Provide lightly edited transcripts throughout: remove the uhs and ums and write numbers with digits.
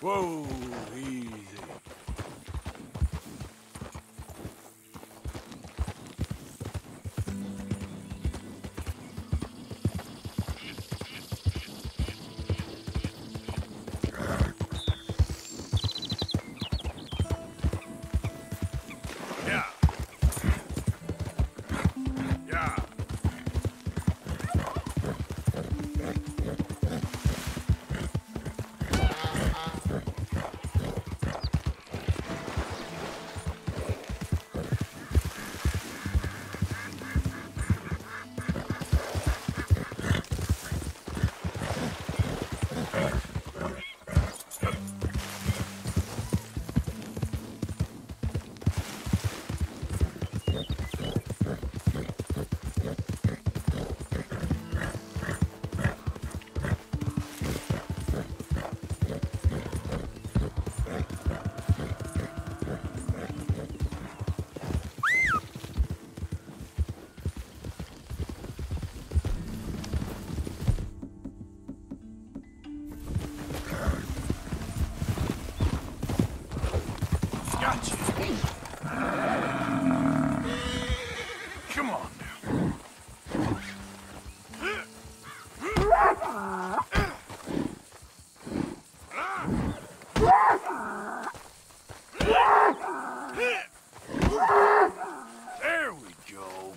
Whoa, easy. Yeah. Yeah. Gotcha. Come on now. There we go.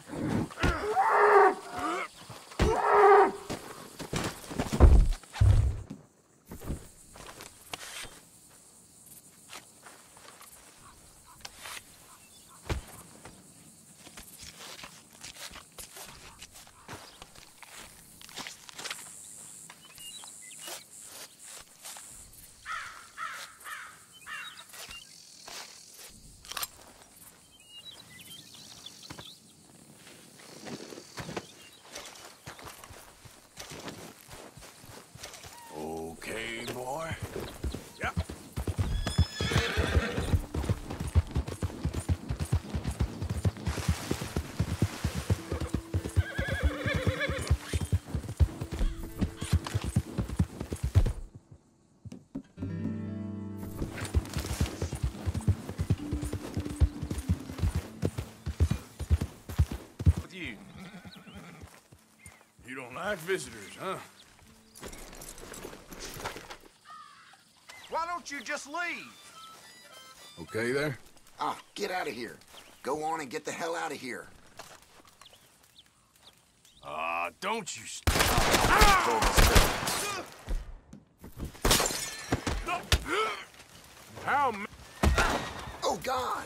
Okay, boy. Yep. With you. You don't like visitors, huh? Why don't you just leave? Okay there? Ah, get out of here. Go on and get the hell out of here. Don't you How Oh, God!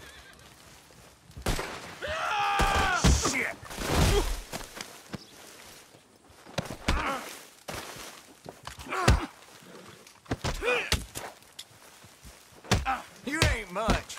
shit! You ain't much.